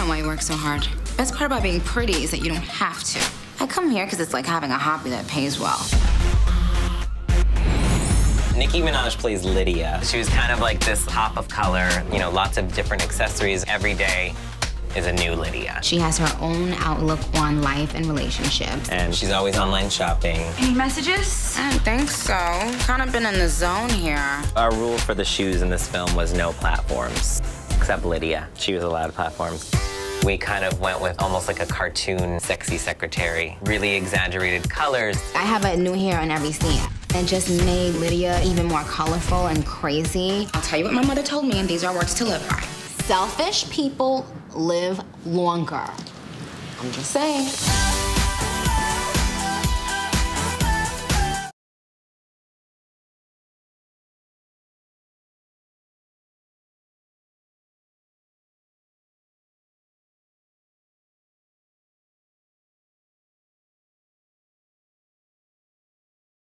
why you work so hard. Best part about being pretty is that you don't have to. I come here because it's like having a hobby that pays well. Nicki Minaj plays Lydia. She was kind of like this pop of color, you know, lots of different accessories. Every day is a new Lydia. She has her own outlook on life and relationships. And she's always online shopping. Any messages? I don't think so. Kind of been in the zone here. Our rule for the shoes in this film was no platforms, except Lydia. She was allowed platforms. We kind of went with almost like a cartoon sexy secretary, really exaggerated colors. I have a new hair in every scene. And just made Lydia even more colorful and crazy. I'll tell you what my mother told me, and these are words to live by. Selfish people live longer. I'm just saying.